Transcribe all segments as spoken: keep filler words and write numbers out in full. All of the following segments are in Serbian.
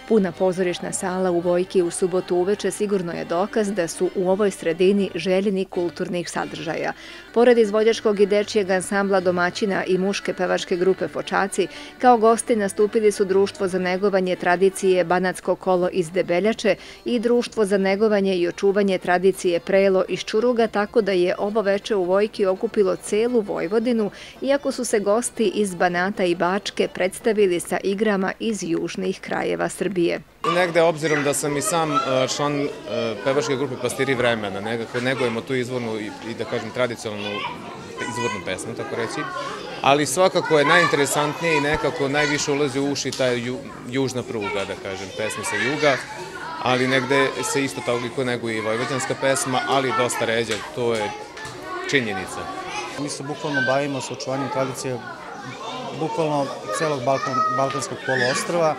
Puna pozorišna sala u Vojki u subotu uveče sigurno je dokaz da su u ovoj sredini željeni kulturnih sadržaja. Pored izvođačkog i dečijeg ansambla domaćina i muške pevačke grupe Fočaci, kao gosti nastupili su Društvo za negovanje tradicije Banatsko kolo iz Debeljače i Društvo za negovanje i očuvanje tradicije Prelo iz Čuruga, tako da je ovo veče u Vojki okupilo celu Vojvodinu, iako su se gosti iz Banata i Bačke predstavili sa igrama iz južnih krajeva Srbije. Negde, obzirom da sam i sam član pevačke grupe Pastiri vremena, nekako negujemo tu izvornu i da kažem tradicionalnu izvornu pesmu, tako reći, ali svakako je najinteresantnije i nekako najviše ulazi u uši ta južna pruga, da kažem, pesma sa juga, ali negde se isto toliko neguje i vojvođanska pesma, ali dosta ređa, to je činjenica. Mi se bukvalno bavimo sa očuvanjem tradicije bukvalno celog balkanskog poluostrva.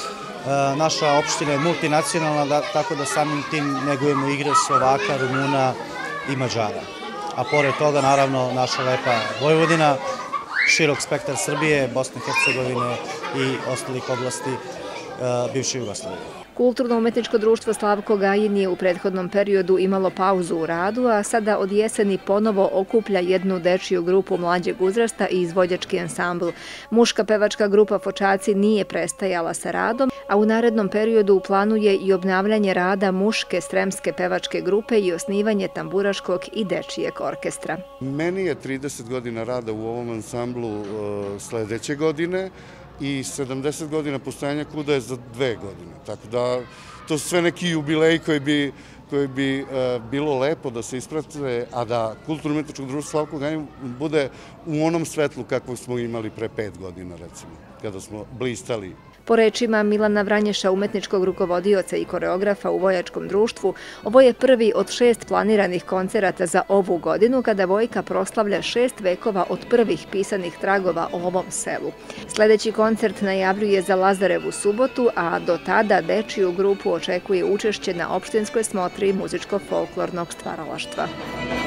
Naša opština je multinacionalna, tako da samim tim negujemo igre Slovaka, Rumuna i Mađara. A pored toga, naravno, naša lepa Vojvodina, širok spektar Srbije, Bosne i Hercegovine i ostalih oblasti bivše Jugoslavije. Kulturno-umetničko društvo Slavko Gajin je u prethodnom periodu imalo pauzu u radu, a sada od jeseni ponovo okuplja jednu dečiju grupu mlađeg uzrasta i izvođački ansambl. Muška pevačka grupa Fočaci nije prestajala sa radom, a u narednom periodu u planu je i obnavljanje rada muške sremske pevačke grupe i osnivanje tamburaškog i dečijeg orkestra. Meni je trideset godina rada u ovom ansamblu sledeće godine, i sedamdeset godina postojanja KUD-a je za dve godine. Tako da to su sve neki jubileji koji bi bilo lepo da se isprate, a da Kulturno-umetničko društvo Slavko Gajin bude u onom svetlu kakvog smo imali pre pet godina, recimo, kada smo blistali. Po rečima Milana Vranješa, umetničkog rukovodioca i koreografa u Vojačkom društvu, ovo je prvi od šest planiranih koncerata za ovu godinu, kada Vojka proslavlja šest vekova od prvih pisanih tragova o ovom selu. Sledeći koncert najavljuje za Lazarevu subotu, a do tada dečiju grupu očekuje učešće na opštinskoj smotri muzičko-folklornog stvaralaštva.